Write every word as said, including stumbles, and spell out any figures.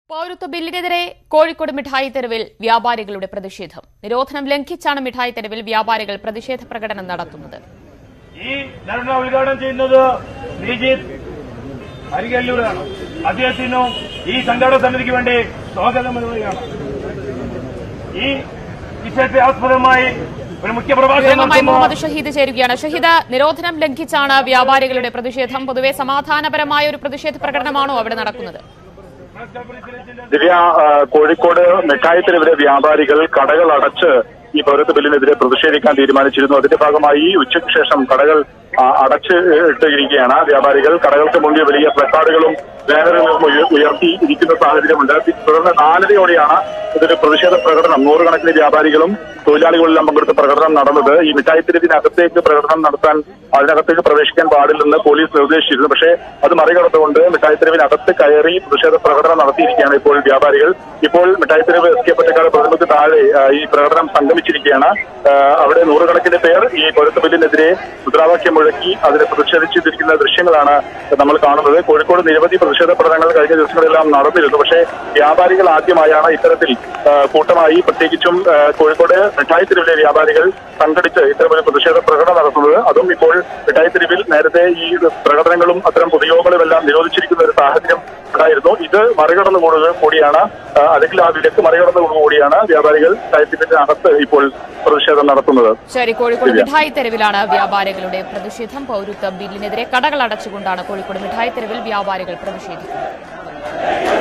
പൗരത്വ ബില്ലിനെതിരെ കോഴിക്കോട് മിഠായി തെരുവിൽ വ്യാപാരികളുടെ പ്രതിഷേധം. നിരോധനം ലംഘിച്ചാണ് മിഠായി തെരുവിൽ വ്യാപാരികൾ പ്രതിഷേധ പ്രകടനം നടത്തുന്നത്. ഈ ധർണ ഉദ്ഘാടനം ചെയ്യുന്നത് അരികല്ലൂരാണ്. അദ്ദേഹത്തിനും ഈ സംഘാടക സമിതിക്ക് വേണ്ടി സ്വാഗതം നൽകുകയാണ്. ഈ വിഷയത്തെ ആസ്പദമായി ഒരു മുഖ്യ പ്രഭാഷണം മുഹമ്മദ് ഷഹീദ് ചേരുകയാണ്. ഷഹീദ്, നിരോധനം ലംഘിച്ചാണ് വ്യാപാരികളുടെ പ്രതിഷേധം. പൊതുവെ സമാധാനപരമായ ഒരു പ്രതിഷേധ പ്രകടനമാണോ അവിടെ നടക്കുന്നത്? ദിവ്യ, കോഴിക്കോട് മിഠായി തെരുവിലെ വ്യാപാരികൾ കടകൾ അടച്ച് ഈ പൗരത്വ ബില്ലിനെതിരെ പ്രതിഷേധിക്കാൻ തീരുമാനിച്ചിരുന്നു. അതിന്റെ ഭാഗമായി ഉച്ചയ്ക്ക് ശേഷം കടകൾ അടച്ച് ഇട്ടിരിക്കുകയാണ്. വ്യാപാരികൾ കടകൾക്ക് മുന്നിൽ വലിയ പ്ലക്കാർഡുകളും ബാനറുകളും ഉയർത്തി ഇരിക്കുന്ന സാഹചര്യമുണ്ട്. തുടർന്ന് നാലരയോടെയാണ് ഇതൊരു പ്രതിഷേധ പ്രകടനം നൂറുകണക്കിന് വ്യാപാരികളും തൊഴിലാളികളെല്ലാം പങ്കെടുത്ത പ്രകടനം നടന്നത്. ഈ മിഠായി തെരുവിനകത്തേക്ക് പ്രകടനം നടത്താൻ അതിനകത്തേക്ക് പ്രവേശിക്കാൻ പാടില്ലെന്ന് പോലീസ് നിർദ്ദേശിച്ചിരുന്നു. പക്ഷേ അത് മറികടന്നുകൊണ്ട് മിഠായി തെരുവിനകത്ത് കയറി പ്രതിഷേധ പ്രകടനം നടത്തിയിരിക്കുകയാണ് ഇപ്പോൾ വ്യാപാരികൾ. ഇപ്പോൾ മിഠായി തെരുവ് എസ് കെ പൊറ്റക്കാട് പ്രതിമയ്ക്ക് താഴെ ഈ പ്രകടനം സംഗമിച്ചിരിക്കുകയാണ്. അവിടെ നൂറുകണക്കിന് പേർ ഈ പൗരത്വ ബില്ലിനെതിരെ മുദ്രാവാക്യം മുഴക്കി അതിനെ പ്രതിഷേധിച്ചിരിക്കുന്ന ദൃശ്യങ്ങളാണ് നമ്മൾ കാണുന്നത്. കോഴിക്കോട് നിരവധി പ്രതിഷേധ പ്രകടനങ്ങൾ കഴിഞ്ഞ ദിവസങ്ങളെല്ലാം നടന്നിരുന്നു. പക്ഷേ വ്യാപാരികൾ ആദ്യമായാണ് ഇത്തരത്തിൽ കൂട്ടമായി, പ്രത്യേകിച്ചും കോഴിക്കോട് മിഠായി തെരുവിലെ വ്യാപാരികൾ സംഘടിച്ച് ഇത്തരമൊരു പ്രതിഷേധ പ്രകടനം നടത്തുന്നത്. അതും ഇപ്പോൾ മിഠായി തെരുവിൽ നേരത്തെ ഈ പ്രകടനങ്ങളും അത്തരം പൊതുയോഗങ്ങളും എല്ലാം നിരോധിച്ചിരിക്കുന്ന ഒരു സാഹചര്യം ഉണ്ടായിരുന്നു. ഇത് മറികടന്നു കൂടിയാണ്, അല്ലെങ്കിൽ ആ വിലക്ക് മറികടന്നു കൂടിയാണ് വ്യാപാരികൾ മിഠായി തെരുവിനകത്ത് ഇപ്പോൾ പ്രതിഷേധം നടത്തുന്നത്. ശരി, കോഴിക്കോട് മിഠായി തെരുവിലാണ് വ്യാപാരികളുടെ പ്രതിഷേധം. പൗരത്വ ബില്ലിനെതിരെ കടകൾ അടച്ചുകൊണ്ടാണ് കോഴിക്കോട് മിഠായി തെരുവിൽ വ്യാപാരികൾ പ്രതിഷേധിക്കുന്നത്.